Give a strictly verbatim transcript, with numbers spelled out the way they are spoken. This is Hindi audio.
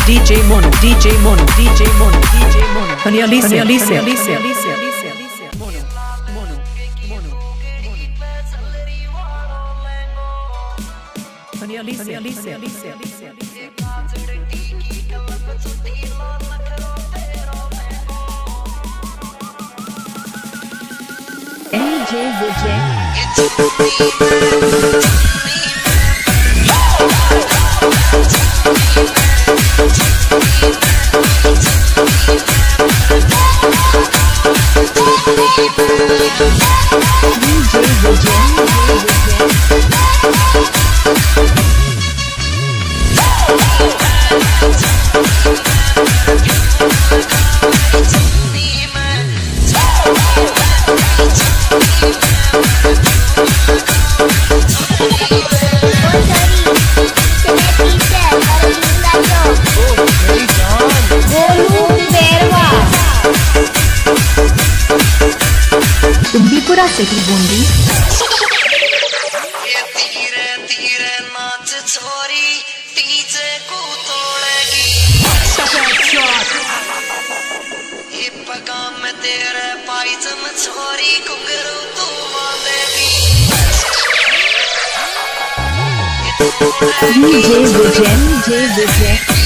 D J Mono, D J Mono, D J Mono, D J Mono. Alicia, Alicia, Alicia, Alicia, Alicia, Alicia. Mono, Mono, Mono, Mono. Alicia, Alicia, Alicia, Alicia, Alicia. D J Vijay. पूरा सही बूंदी धीरे धीरे नाच छोरी डीजे को तोड़ेगी ये पगाम में तेरे पायजम छोरी घुंघरू तू बांधेगी D J Vijay, D J Vijay.